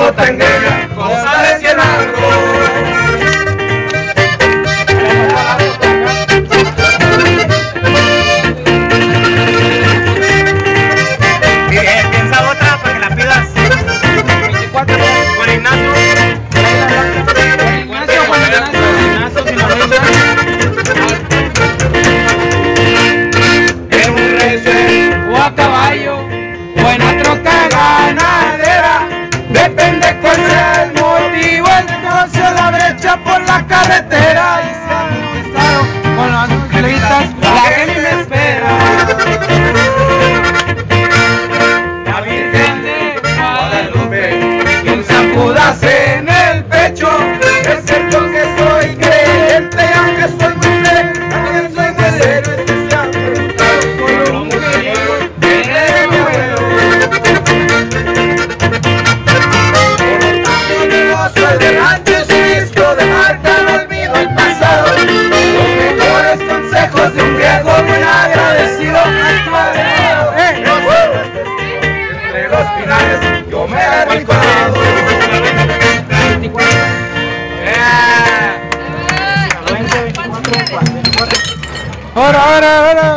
tanguera, cosa de cienalgo. Piensa otra para que la pidas. 24 Juan Ignacio. En un racer o a caballo o en la troca ganadera, depende cuál sea el motivo, el negocio, la brecha por la carretera. Y se ha conquistado con las angelitas la que me espera. La Virgen de Guadalupe, quien sacudas en el pecho, es cierto que soy creyente, aunque soy muy leve, aunque soy muy leve, especial, por un mujeriego que eres mi abuelo. Por lo tanto, negocio adelante, su disco de marca, no olvido el pasado, los mejores consejos de un viejo muy agradecido a tu agregado. Entre los finales yo me he recuperado. Ahora.